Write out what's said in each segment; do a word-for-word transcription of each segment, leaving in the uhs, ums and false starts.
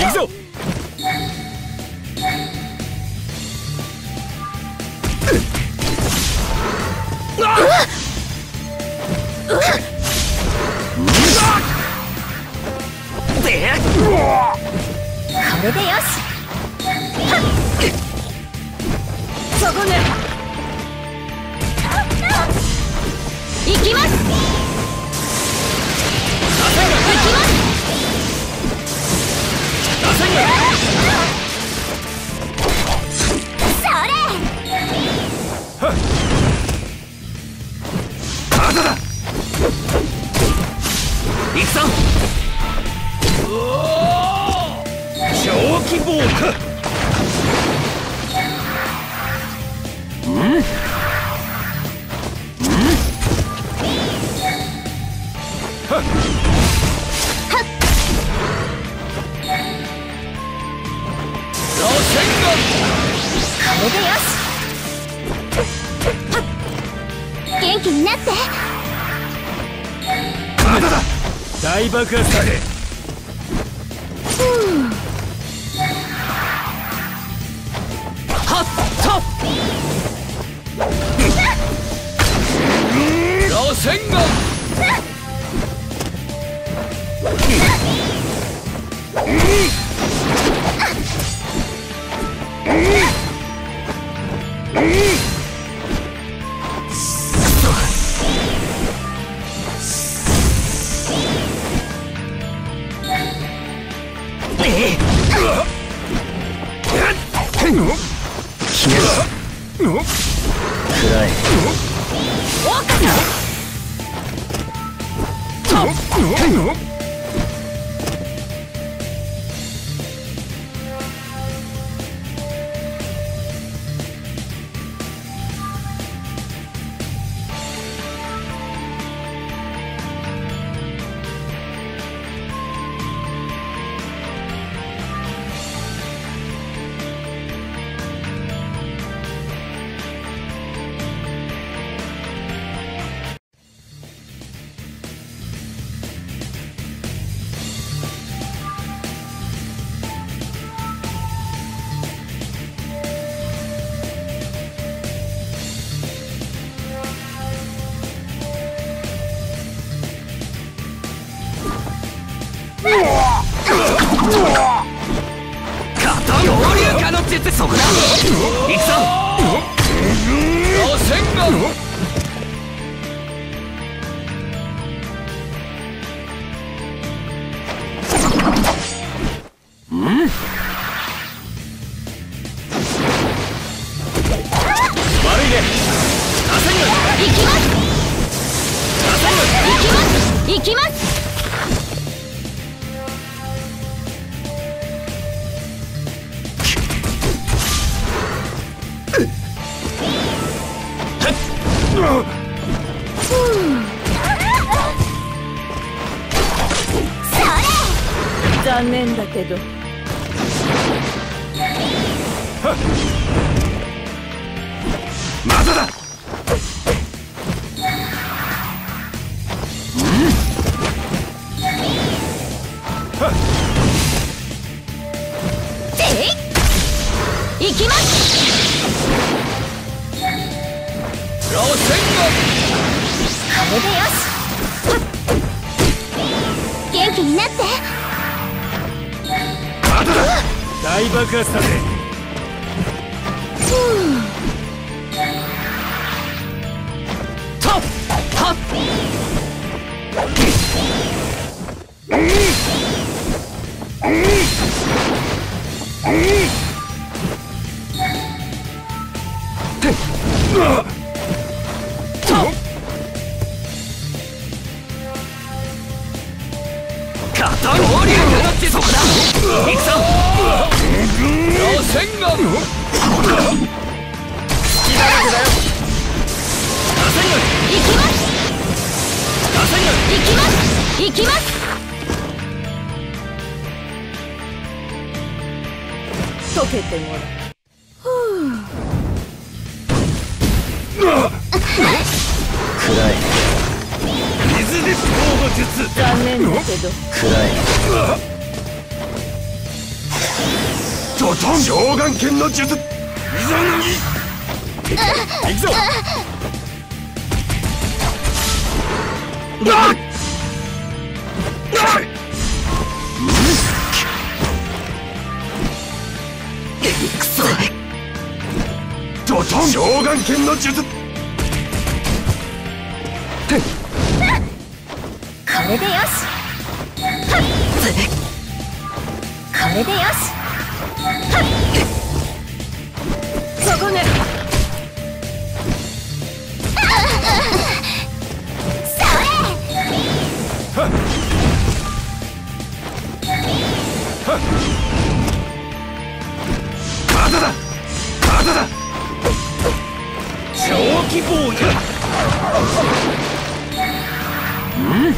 行くぞ。 これでよし。そこね。行きます。行きます。それ。 あだだ。行くぞ。正気棒か。うん？はっ。螺旋が。 これでよし。元気になって。 まだだ。大爆発だね。 ふう。 はっと。螺旋が。そこだ。行くぞ。螺旋が。うん？悪いね。行きます。行きます。行きます。残念だけど。まだだ。行きます。螺旋が。これでよし。元気になって。大爆発だぜ。ふう。とっはっ。そこだ。行くぞ。螺旋が。好きだらけだよ。螺旋が。行きます。螺旋が。行きます。行きます。溶けてもらう。ふう。暗い。水鉄砲の術。残念だけど。暗い。 トン召喚剣の術。いざなぎ。行くぞ。あっ。くそ。ドトン召喚剣の術。これでよし。これでよし。 そこね。 それ。 まだだ。まだだ。 超気ボーイ。 うん。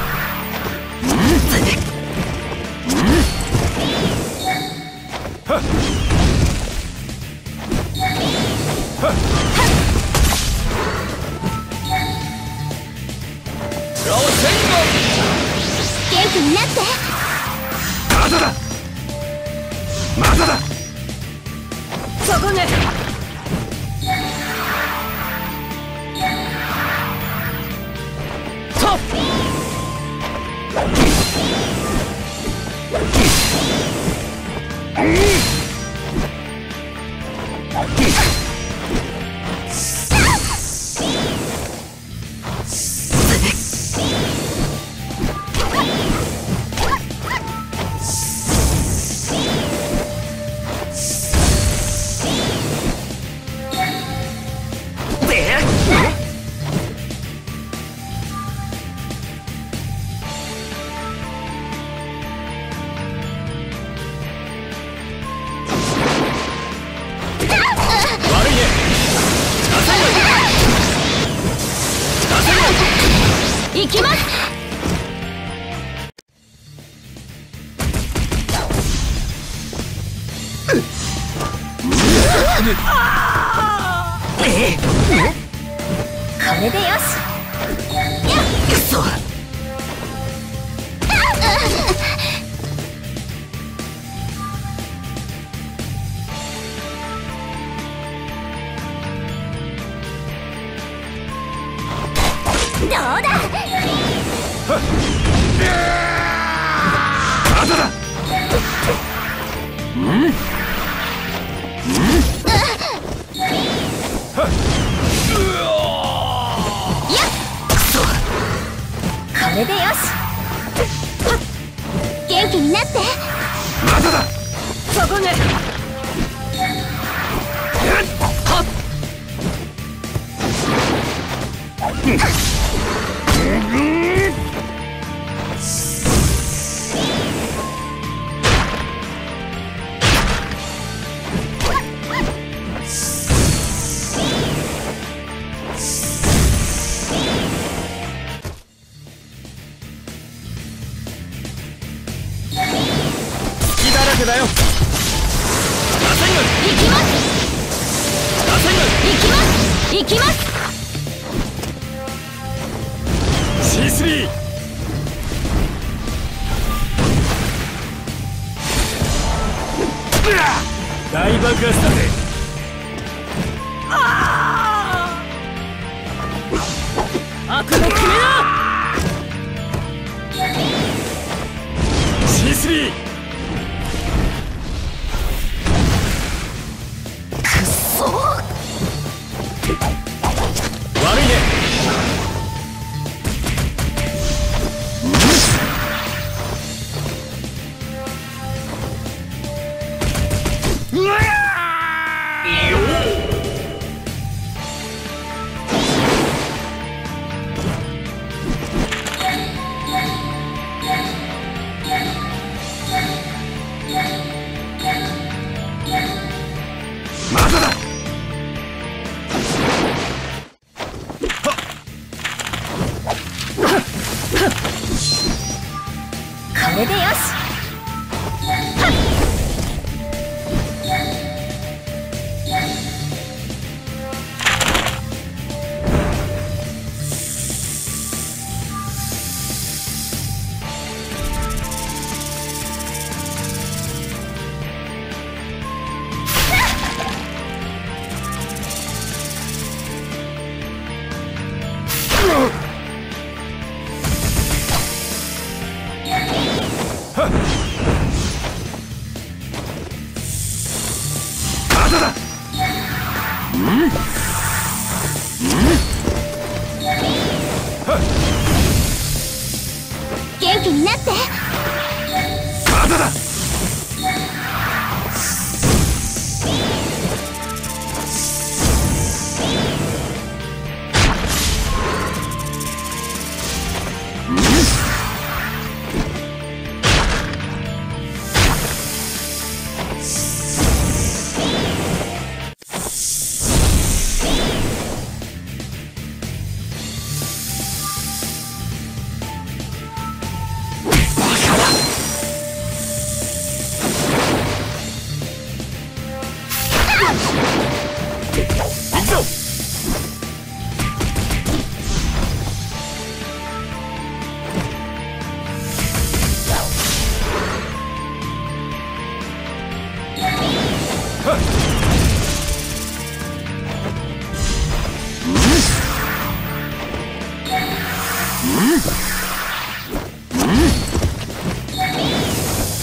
元気になって。 まだだ。まだだ。 そこね。とっ。 行きます。これでよし。 くそ。 どうだ。 まだだ。うん。うん。 これでよし。元気になって。 まだだ。 そこね。はっ。隙だらけだよ。螺旋丸。 行きます。 螺旋丸。 行きます。行きます。 シースリー。大爆発だぜ。ああ。悪の決めだ。シースリー。 くっそ。 悪いね。うわー。 まだだ。 これでよし。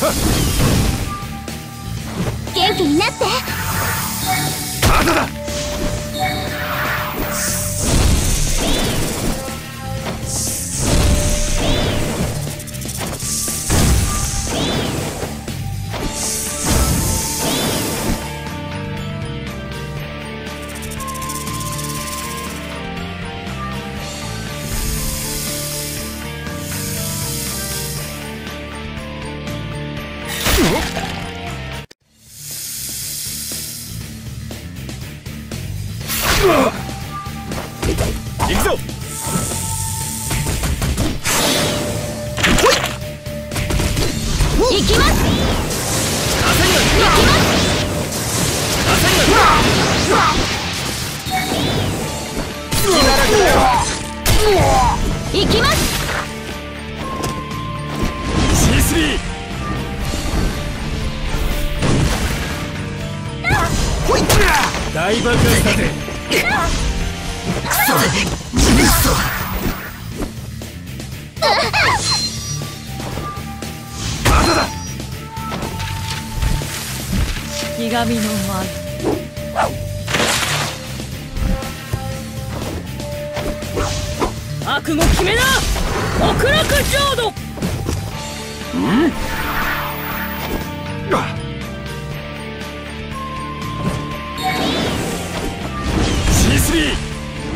元気になって。 まだだ。行くぞ。 行きます。 出せんの行きます。 出せんの隙だらけだよ。 行きます。 シースリー 大爆発だぜ。 くそくそ。まだだ。 ひがみの舞。覚悟決めな。極楽浄土。 うんあシースリー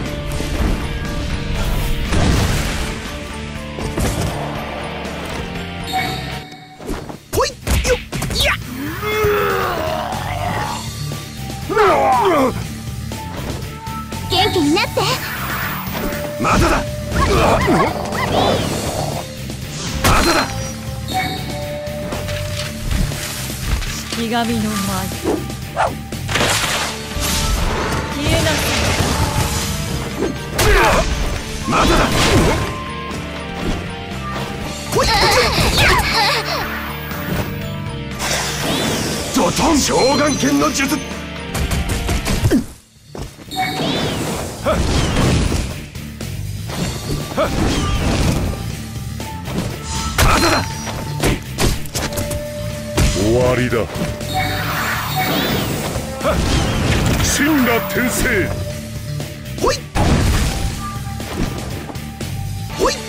ほいよっや元気になって。 まだだ。まだだ。 ひがみの舞。消えなさい。 まだだ。ほいドトン召喚剣の術。はっはっまだだ。 終わりだ。 はっ神羅転生。 ほいほい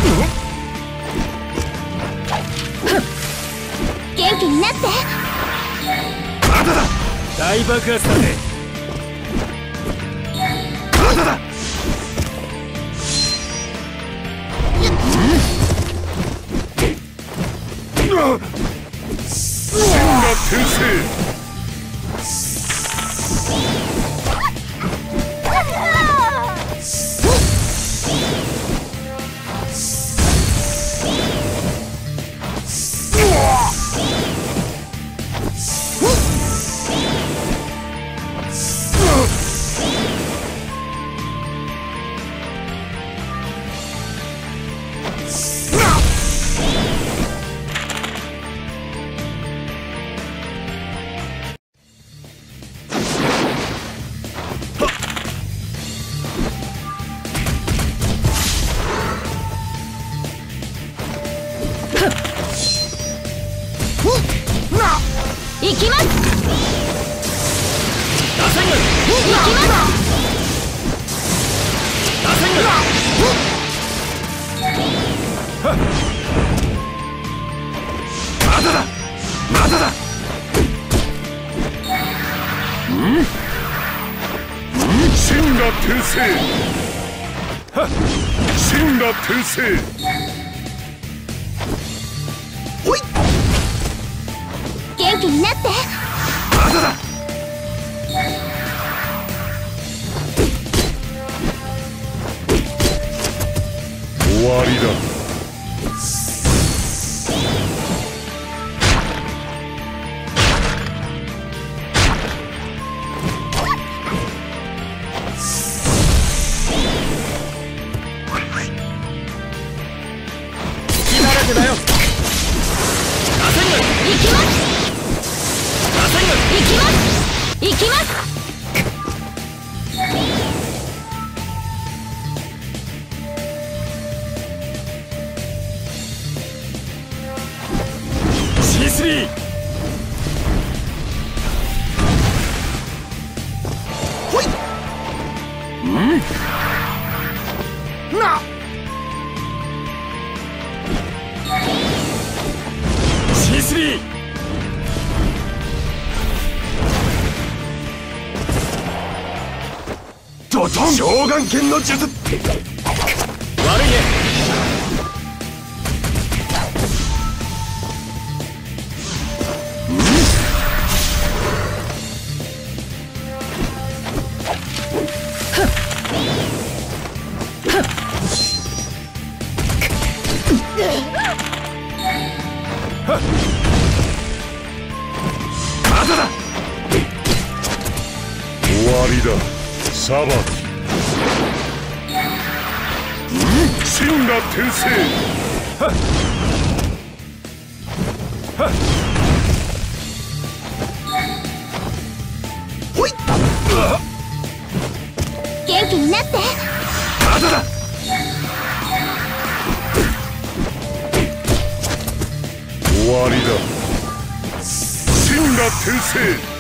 元気になって。 まだだ。 大爆発だぜ。 まだだ。 神羅転生。 行きます。 出せんの行きます。 出せんのまだだ。まだだ。 神羅転生。神羅転生。 ほい元気になって。 まだだ。 終わりだ。 隙だらけだよ。出せんの行きます。 出せんの行きます。行きます。 シシースリー。ほい。うんな。シースリー。ドトン。召喚剣の術。悪いね。まだだ。 終わりだ。裁き。真羅転生。 はっはっ。ほい。 元気になって。 まだだ。 終わりだ。真羅転生。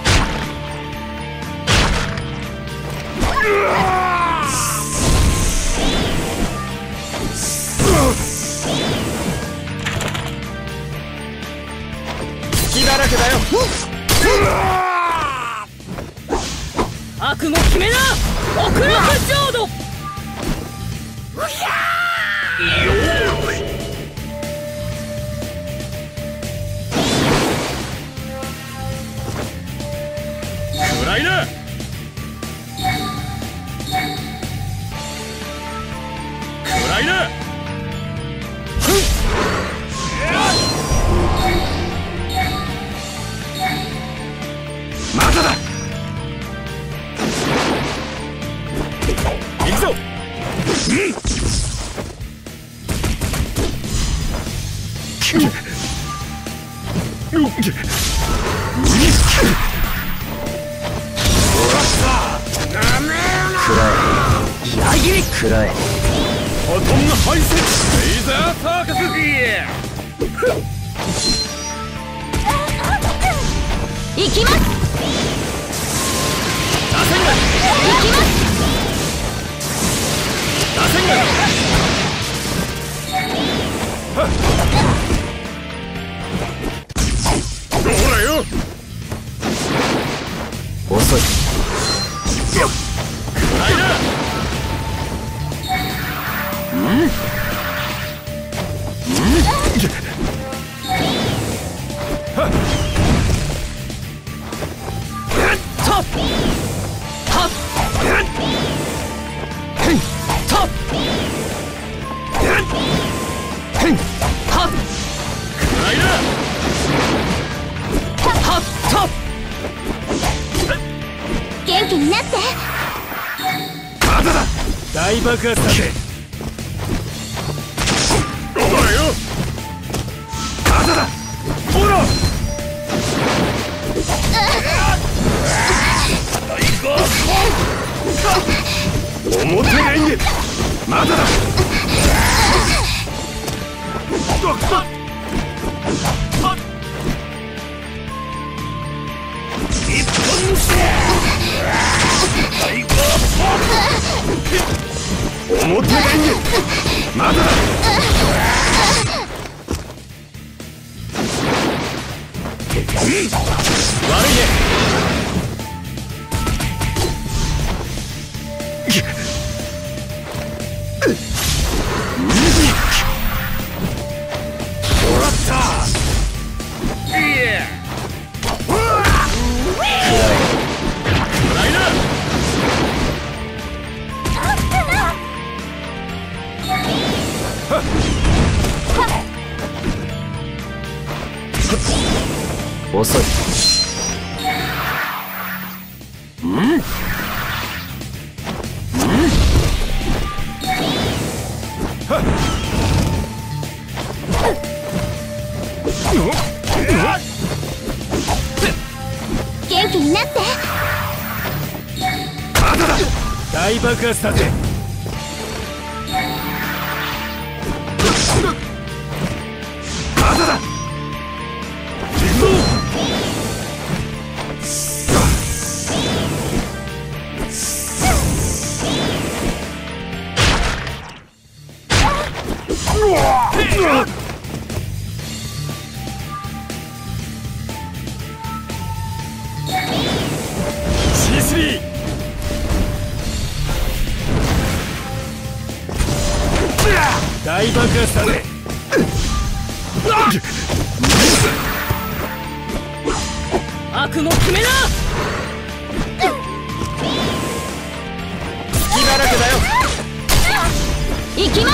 隙だらけだよ。 悪も決めな。極楽浄土。 暗いな。暗いな。まだだ。行くぞ。うん。 裏切りくらえ。 ほとんど敗戦。レイザーサーカス。 行きます。 打線が。 行きます。 打線が。ほらよ。 遅い。 暗いな。うん元気になって。 まだだ。 大爆発だ。 ほらよ。まだだ。ほら。表レンゲ。まだだ。一本せ。表レンゲ。まだだ。悪いね。もらった。いや。暗いな。 遅い。 うん元気になって。 まだだ。 大爆発だぜ。 まだだ。 覚悟決めな。 隙だらけだよ。 行きます。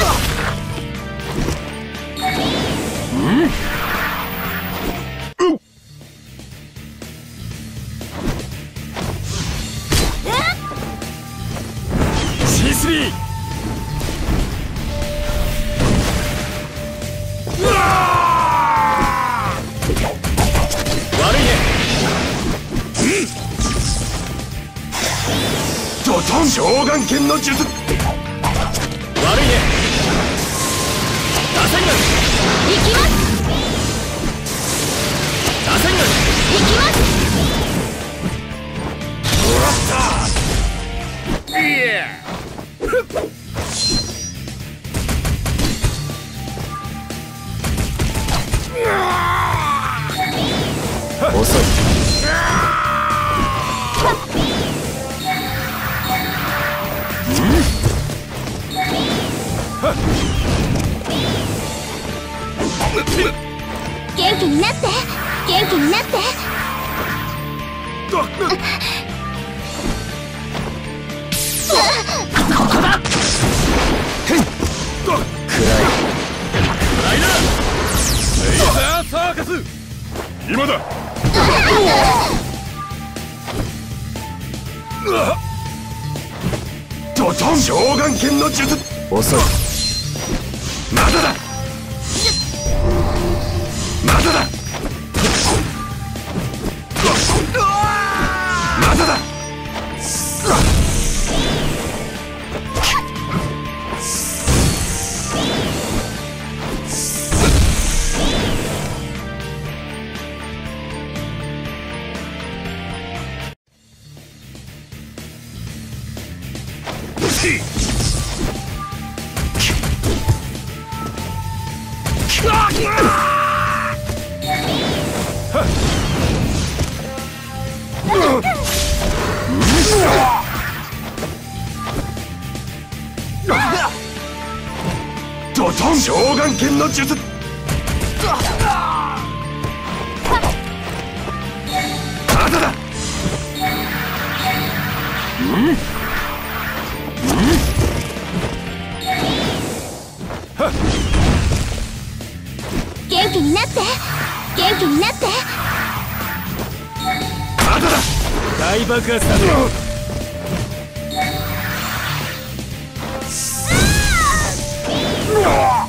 シースリー。うわ悪いね。ドトン召喚剣の術。悪いね。打線が行きます。 打線が行きます。 もらった。いや遅い。 元気になって元気になってここだ。暗い暗いな。レイザーサーカス今だ。ドトン召喚剣の術。遅い。まだだまだだまだだ。ドトン召喚剣の術。まだだ。 元気になって元気になってまだだ。大爆発だぞ。うわ